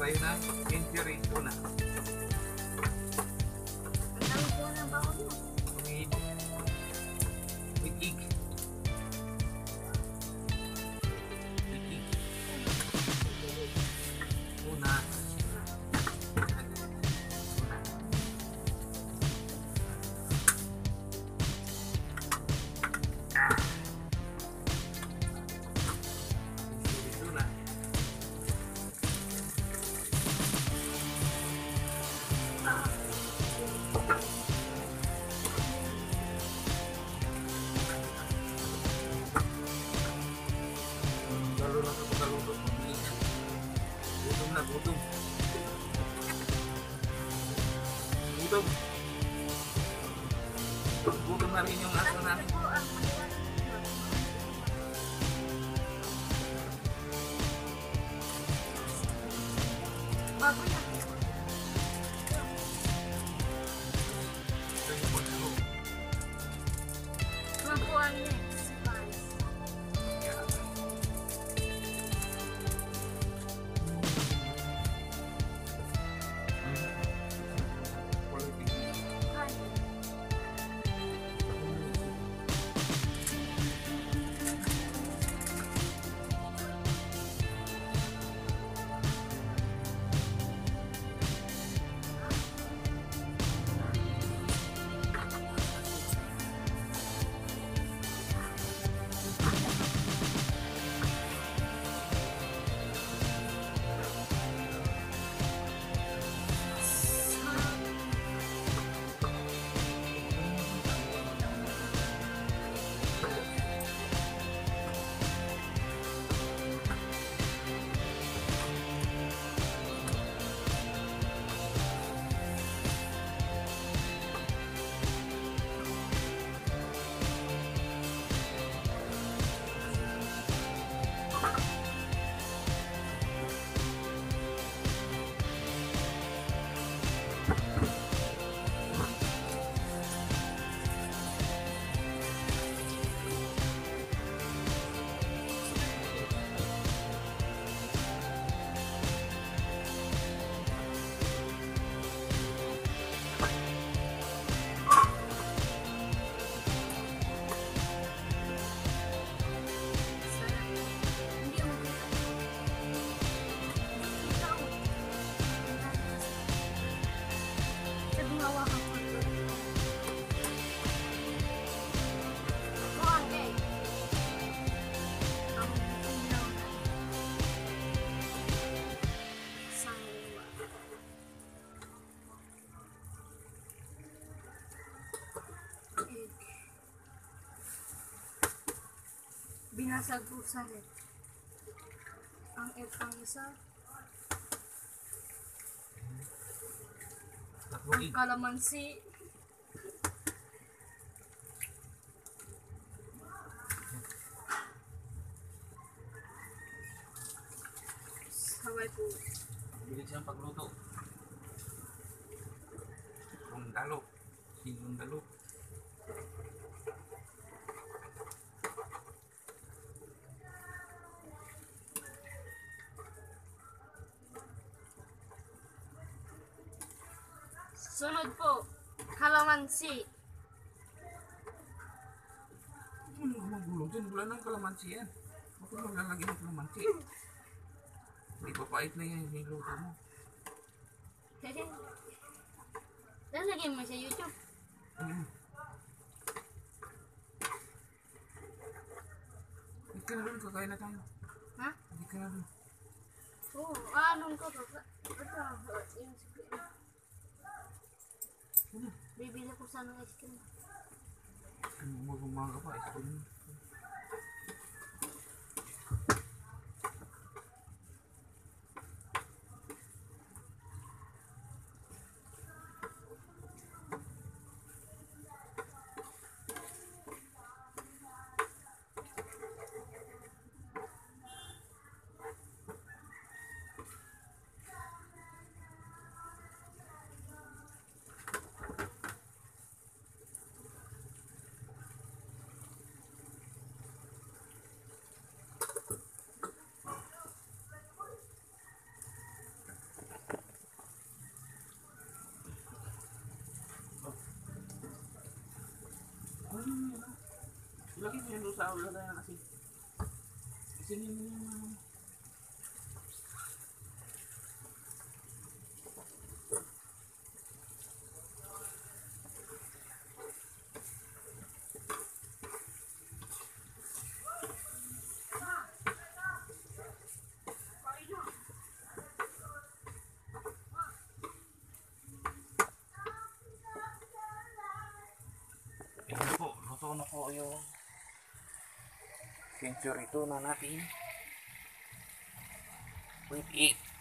tayo na injury tuna. Ang dami po ng bawang mo. With egg. Tuna. Gutom. Gutom na rin yung aso namin. Bago na. Mabuhan niya. Spice. Binasag po sa net. Ang egg ang isa. Ang kalamansi. Sabay po. Bilis siyang pagluto. Sundalo. Sinundalo. Sunod po, kalamansi. Ano magulo dyan? Wala nang kalamansi yan. Bakit maglalagay ng kalamansi? Hindi pa pait na yan yung luto mo. Lalagyan mo sa YouTube. Hindi ka na rin, kakain na tayo. Ha? Hindi ka na rin. Oo, anong ko ba? Yung bibili ko sana ng ice cream. Umaga pa, ice cream. Lagi mo yun doon sa lagay ng asin. Isinin mo yung Ayan po, luto na po yung century tuna natin with egg.